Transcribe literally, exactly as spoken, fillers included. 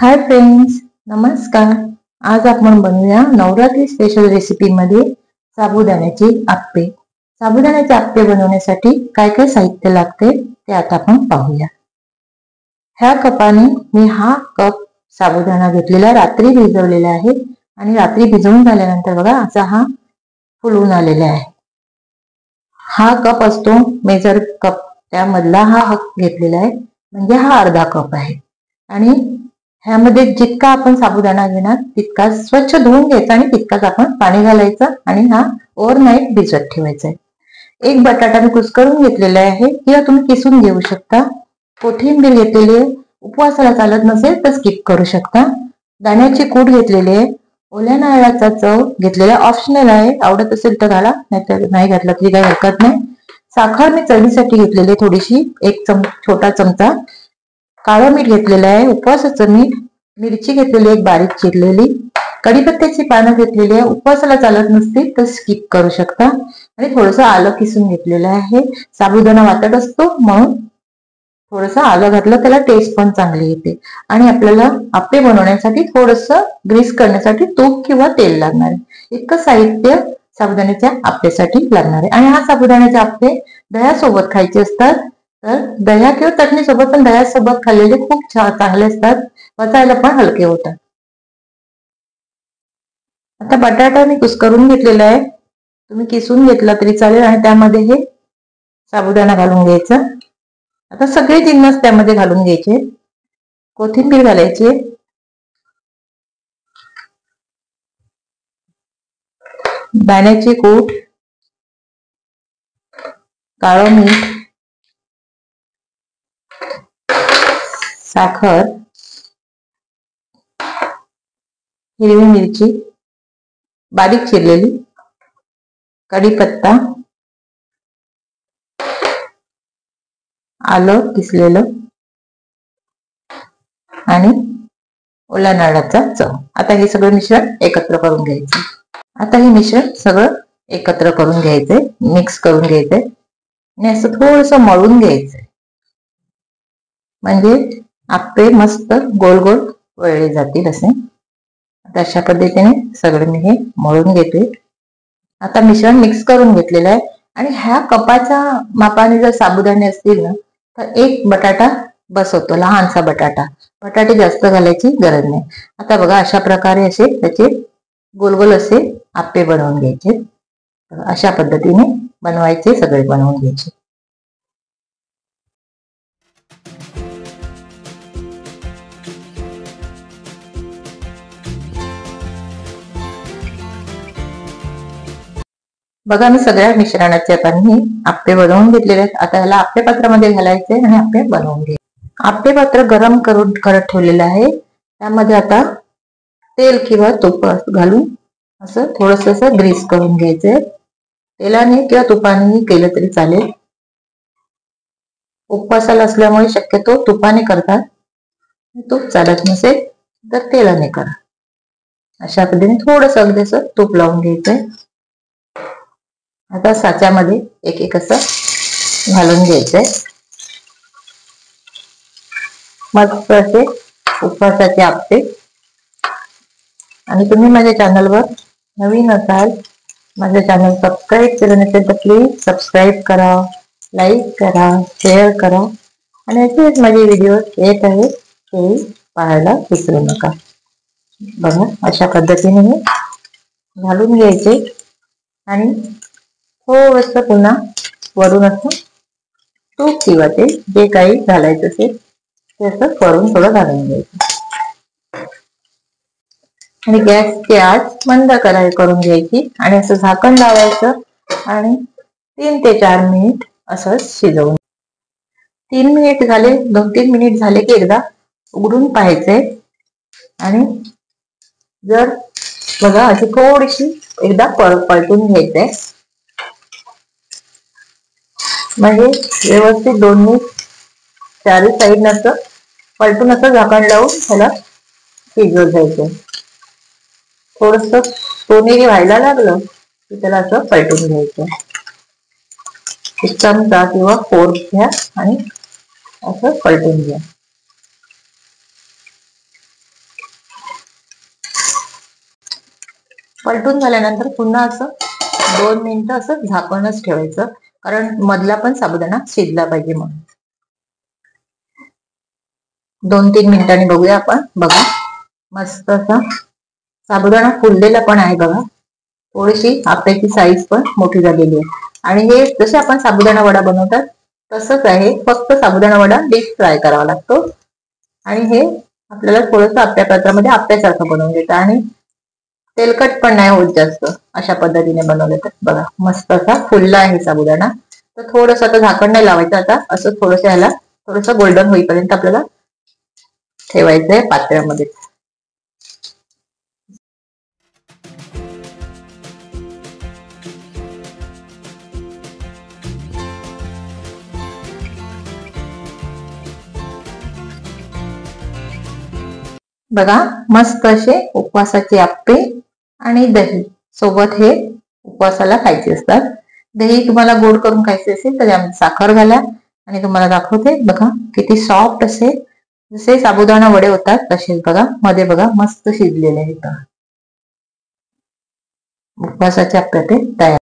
Hi friends, नमस्कार. आज आपण बनवूया नवरात्री स्पेशल रेसिपी मध्ये साबुदाण्याचे आप्पे. साबुदाण्याचे आप्पे बनवण्यासाठी काय काय साहित्य लागते ते आता आपण पाहूया. ह्या कपाने मी हा कप साबुदाणा घेतलेला, रात्री भिजवलेला आहे आणि रात्री भिजवून झाल्यानंतर बघा असा हा फुलून आलेला आहे. हा कप असतो मेजर कप, त्यामधला हा घेतलेला आहे, म्हणजे हा अर्धा कप आहे. आणि ह्यामध्ये जितका आपण साबुदाणा घेणार तितका स्वच्छ धुवून घ्यायचा आणि तितकाच आपण पाणी घालायचं आणि हा ओव्हरनाईट भिजत ठेवायचा आहे. एक बटाटा मी कुस्करून घेतलेला आहे किंवा तुम्ही किसून घेऊ शकता. कोथिंबीर घेतलेली आहे, उपवासाला चालत नसेल तर स्किप करू शकता. दाण्याची कूट घेतलेली आहे, ओल्या नारळाचा चव घेतलेला, ऑप्शनल आहे, आवडत असेल तर घाला, नाहीतर नाही घातला तरी काही हरकत नाही. साखर मी चवीसाठी घेतलेली थोडीशी, एक चम छोटा चमचा. काळं मीठ घेतलेलं आहे, उपवासाचं मीठ. मिरची घेतलेली एक बारीक चिरलेली. कढीपत्त्याची पानं घेतलेली आहे, उपवासाला चालत नसतील तर स्किप करू शकता. आणि थोडस आलं किसून घेतलेलं आहे. साबुदाणा वाटत असतो म्हणून थोडस आलं घातलं, त्याला टेस्ट पण चांगली येते. आणि आपल्याला आप्पे बनवण्यासाठी थोडस ग्रीस करण्यासाठी तूप किंवा तेल लागणार आहे. इतकं साहित्य साबुदाण्याच्या आप्पेसाठी लागणार आहे. आणि हा साबुदाण्याचे आप्पे दह्यासोबत खायचे असतात, तर दह्या किंवा चटणी सोबत, पण दह्यासोबत खाल्लेले खूप छान चांगले असतात, पचायला पण हलके होतात. आता बटाटा मी कुस्करून घेतलेला आहे, तुम्ही किसून घेतला तरी चालेल. आणि त्यामध्ये हे साबुदाणा घालून घ्यायचा. आता सगळे जिन्नस त्यामध्ये घालून घ्यायचे. कोथिंबीर घालायची, दाण्याची कूट, काळं मीठ, साखर, हिरवी मिरची बारीक चिरलेली, कढीपत्ता, आलं किसलेलं आणि ओल्या नारळाचा चव. आता हे सगळं मिश्रण एकत्र करून घ्यायचं. आता हे मिश्रण सगळं एकत्र करून घ्यायचंय, मिक्स करून घ्यायचंय आणि असं थोडस मळून घ्यायचंय, म्हणजे आप्पे मस्त गोल गोल वळले जातील असे. अशा पद्धतीने सगळं मी हे मळून घेते. आता मिश्रण मिक्स करून घेतलेलं आहे. आणि ह्या कपाच्या मापाने जर साबुदाणे असतील ना तर एक बटाटा बस होतो, लहानसा बटाटा. बटाटे जास्त घालायची गरज नाही. आता बघा अशा प्रकारे असे त्याचे गोल गोल असे आप्पे बनवून घ्यायचे. अशा पद्धतीने बनवायचे, सगळे बनवून घ्यायचे. बघा मी सगळ्या मिश्रणाचे आता मी आप्पे बनवून घेतलेले आहेत. आता याला आप्पे पात्रामध्ये घालायचे आणि आप्पे बनवून घ्यायचे. आप्पे पात्र गरम करून करत ठेवलेलं आहे, त्यामध्ये आता तेल किंवा तूप घालून असं थोडस असं ग्रीस करून घ्यायचंय. तेलाने किंवा तुपाने केलं तरी चालेल. उपवासाला असल्यामुळे शक्यतो तुपाने करतात, तूप चालत नसेल तर तेलाने करा. अशा पद्धतीने थोडस अगदी असं तूप लावून घ्यायचंय. आता साच्यामध्ये एक एक असं घालून घ्यायचंय. मस्त असे उपवासाचे आप्पे. आणि तुम्ही माझ्या चॅनलवर नवीन असाल, माझं चॅनल सबस्क्राईब केलं नसेल तर प्लीज सबस्क्राईब करा, लाईक करा, शेअर करा. आणि असेच माझे व्हिडिओ येत आहेत ते पाहायला विसरू नका. बघा अशा पद्धतीने हे घालून घ्यायचे आणि थोडस पुन्हा वरून असं तूप किंवा ते जे काही घालायचं असेल ते असं वरून थोडं घालून घ्यायचं. आणि गॅसची आच मंद कराय करून घ्यायची आणि असं झाकण लावायचं आणि तीन ते चार मिनिट असं शिजवून. तीन मिनिट झाले, दोन तीन मिनिट झाले की एकदा उघडून पाहायचंय. आणि जर बघा अशी थोडीशी एकदा पलटून घ्यायचंय, म्हणजे व्यवस्थित दोन्ही चारी साईड असं पलटून असं झाकण लावून त्याला शिजवून घ्यायचं. थोडस सोनेरी व्हायला लागलं की त्याला असं पलटून घ्यायचं. चमचा किंवा फोर्क घ्या आणि असं पलटून घ्या. पलटून झाल्यानंतर पुन्हा असं दोन मिनिटं असं झाकणच ठेवायचं, कारण मधला पण साबुदाणा शिजला पाहिजे म्हणून. दोन तीन मिनिटांनी बघूया आपण. बघा मस्त असा साबुदाणा फुललेला पण आहे बघा. थोडीशी आप्याची साईज पण मोठी झालेली आहे. आणि हे जसे आपण साबुदाणा वडा बनवतात तसंच आहे, फक्त साबुदाणा वडा डीप फ्राय करावा लागतो. आणि हे आपल्याला थोडंसं आप्या पात्रामध्ये आप्यासारखं बनवून घेतं आणि तेलकट पण नाही होत जास्त अशा पद्धतीने बनवलं तर. बघा मस्त असा फुलला आहे साबुदाणा. तर थोडंसं आता झाकण नाही लावायचं, आता असं थोडंसं ह्याला थोडंसं गोल्डन होईपर्यंत आपल्याला ठेवायचंय पात्र्यामध्ये. बघा मस्त असे उपवासाचे आप्पे आणि दही सोबत हे उपवासाला खायचे असतात. दही तुम्हाला गोड करून खायचे असेल तर यामध्ये साखर घाला. आणि तुम्हाला दाखवते बघा किती सॉफ्ट असे जसे साबुदाणा वडे होतात तसेच बघा मध्ये बघा मस्त शिजलेले आहेत. उपवासाचे आप्पे ते तयार.